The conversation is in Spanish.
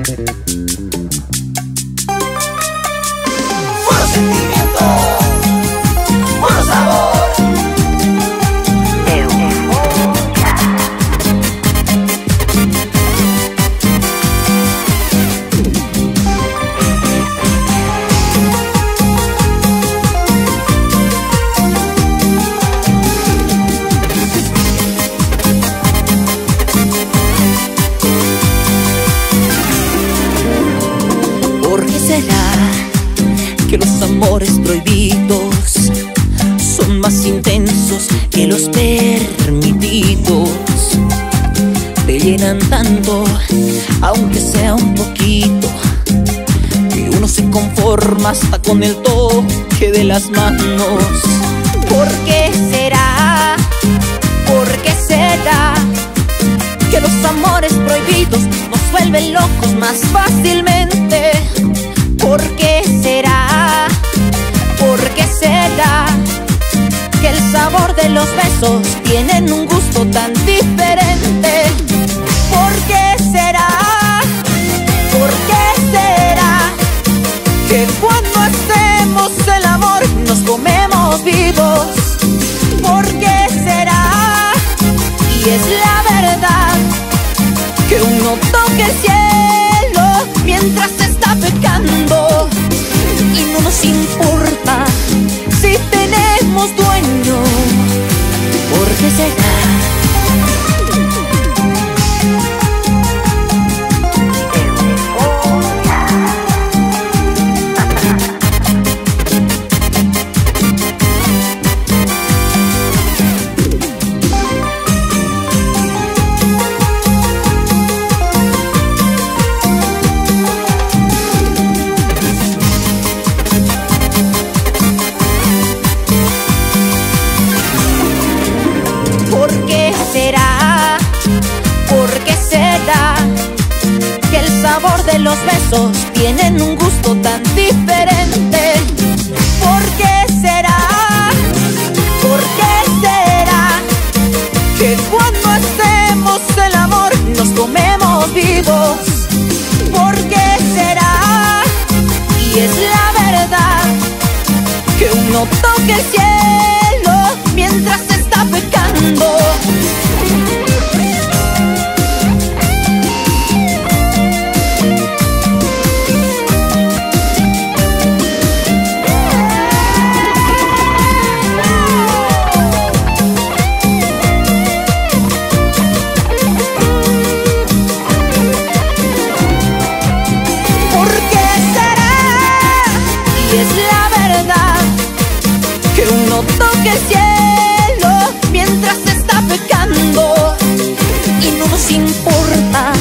Puro sentimiento, puro sabor. ¿Por qué será que los amores prohibidos son más intensos que los permitidos? Te llenan tanto, aunque sea un poquito, que uno se conforma hasta con el toque de las manos. ¿Por qué será? ¿Por qué será que los amores prohibidos nos vuelven locos más fácilmente? ¿Por qué será? ¿Por qué será que el sabor de los besos tienen un gusto tan diferente? ¿Por qué será? ¿Por qué será que cuando hacemos el amor nos comemos vivos? ¿Por qué será? Y es la verdad que uno toca el cielo mientras está pecando y no nos importa si tenemos dueño. ¿Por qué será? ¿Por qué será? ¿Por qué será que el sabor de los besos tienen un gusto tan diferente? ¿Por qué será? ¿Por qué será que cuando hacemos el amor nos comemos vivos? ¿Por qué será? Y es la verdad que uno toca el cielo mientras está pecando. ¿Por qué será? Y es la verdad que uno toca el cielo mientras está pecando y no nos importa